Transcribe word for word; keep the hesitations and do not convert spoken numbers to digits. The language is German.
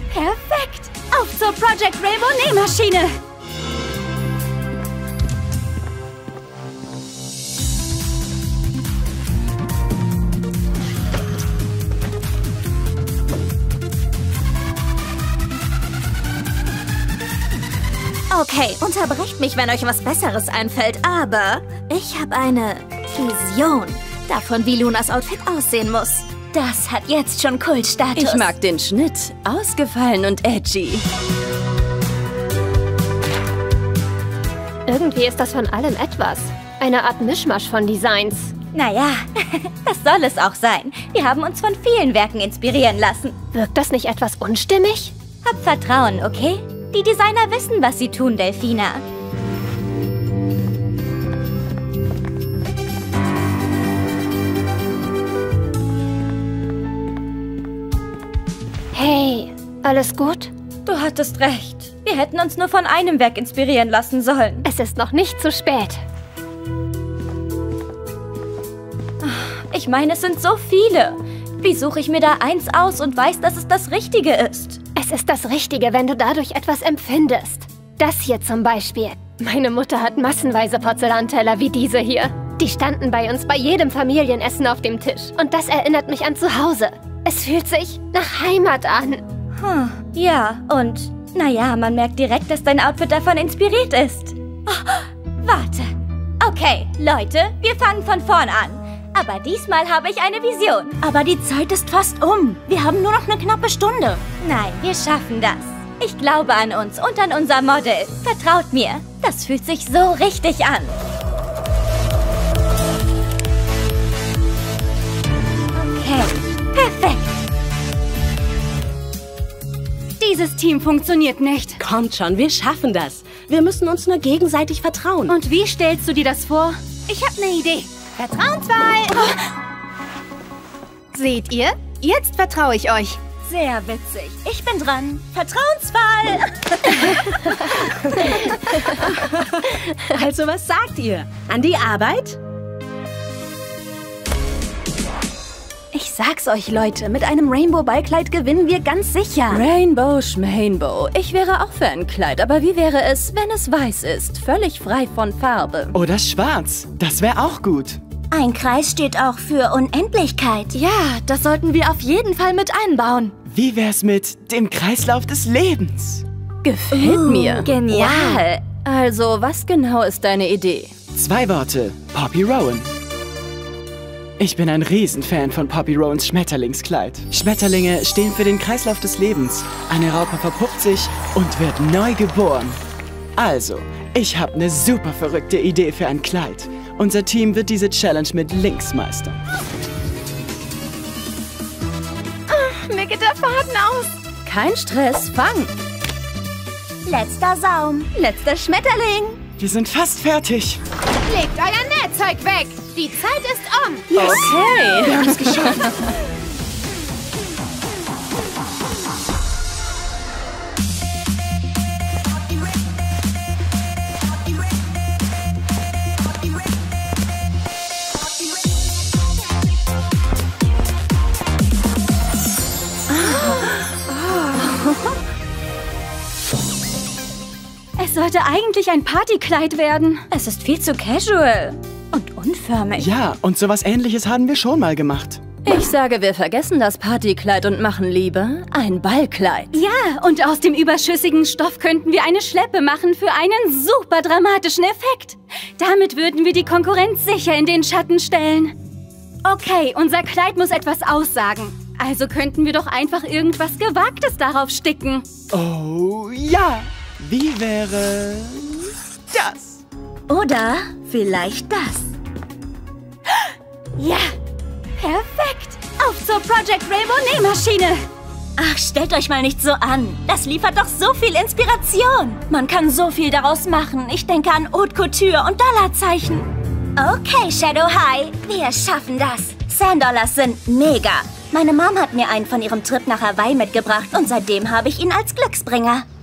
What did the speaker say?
Perfekt! Auf zur Project Rainbow Nähmaschine! Okay, unterbrecht mich, wenn euch was Besseres einfällt, aber ich habe eine Vision davon, wie Lunas Outfit aussehen muss. Das hat jetzt schon Kultstatus. Ich mag den Schnitt. Ausgefallen und edgy. Irgendwie ist das von allem etwas. Eine Art Mischmasch von Designs. Naja, das soll es auch sein. Wir haben uns von vielen Werken inspirieren lassen. Wirkt das nicht etwas unstimmig? Hab Vertrauen, okay? Die Designer wissen, was sie tun, Delfina. Hey, alles gut? Du hattest recht. Wir hätten uns nur von einem Werk inspirieren lassen sollen. Es ist noch nicht zu spät. Ich meine, es sind so viele. Wie suche ich mir da eins aus und weiß, dass es das Richtige ist? Es ist das Richtige, wenn du dadurch etwas empfindest. Das hier zum Beispiel. Meine Mutter hat massenweise Porzellanteller wie diese hier. Die standen bei uns bei jedem Familienessen auf dem Tisch. Und das erinnert mich an zu Hause. Es fühlt sich nach Heimat an. Hm, ja, und naja, man merkt direkt, dass dein Outfit davon inspiriert ist. Oh, warte. Okay, Leute, wir fangen von vorn an. Aber diesmal habe ich eine Vision. Aber die Zeit ist fast um. Wir haben nur noch eine knappe Stunde. Nein, wir schaffen das. Ich glaube an uns und an unser Model. Vertraut mir, das fühlt sich so richtig an. Okay, perfekt. Dieses Team funktioniert nicht. Kommt schon, wir schaffen das. Wir müssen uns nur gegenseitig vertrauen. Und wie stellst du dir das vor? Ich habe eine Idee. Vertrauenswahl! Oh. Seht ihr? Jetzt vertraue ich euch. Sehr witzig. Ich bin dran. Vertrauenswahl! Also, was sagt ihr? An die Arbeit? Ich sag's euch, Leute, mit einem Rainbow-Ballkleid gewinnen wir ganz sicher. Rainbow Schmainbow. Ich wäre auch für ein Kleid, aber wie wäre es, wenn es weiß ist? Völlig frei von Farbe. Oder schwarz. Das wäre auch gut. Ein Kreis steht auch für Unendlichkeit. Ja, das sollten wir auf jeden Fall mit einbauen. Wie wär's mit dem Kreislauf des Lebens? Gefällt uh, mir. Genial. Wow. Also, was genau ist deine Idee? Zwei Worte. Poppy Rowan. Ich bin ein Riesenfan von Poppy Rowans Schmetterlingskleid. Schmetterlinge stehen für den Kreislauf des Lebens. Eine Raupe verpuppt sich und wird neu geboren. Also, ich habe eine super verrückte Idee für ein Kleid. Unser Team wird diese Challenge mit links meistern. Oh, mir geht der Faden aus. Kein Stress, fang. Letzter Saum. Letzter Schmetterling. Wir sind fast fertig. Legt euer Nähzeug weg. Die Zeit ist um. Yes. Okay. Wir haben es geschafft. Es sollte eigentlich ein Partykleid werden. Es ist viel zu casual und unförmig. Ja, und sowas Ähnliches haben wir schon mal gemacht. Ich sage, wir vergessen das Partykleid und machen lieber ein Ballkleid. Ja, und aus dem überschüssigen Stoff könnten wir eine Schleppe machen für einen super dramatischen Effekt. Damit würden wir die Konkurrenz sicher in den Schatten stellen. Okay, unser Kleid muss etwas aussagen. Also könnten wir doch einfach irgendwas Gewagtes darauf sticken. Oh ja! Wie wäre das? Oder vielleicht das. Ja, perfekt. Auf zur Project Rainbow Nähmaschine. Ach, stellt euch mal nicht so an. Das liefert doch so viel Inspiration. Man kann so viel daraus machen. Ich denke an Haute Couture und Dollarzeichen. Okay, Shadow High, wir schaffen das. Sand Dollars sind mega. Meine Mom hat mir einen von ihrem Trip nach Hawaii mitgebracht und seitdem habe ich ihn als Glücksbringer.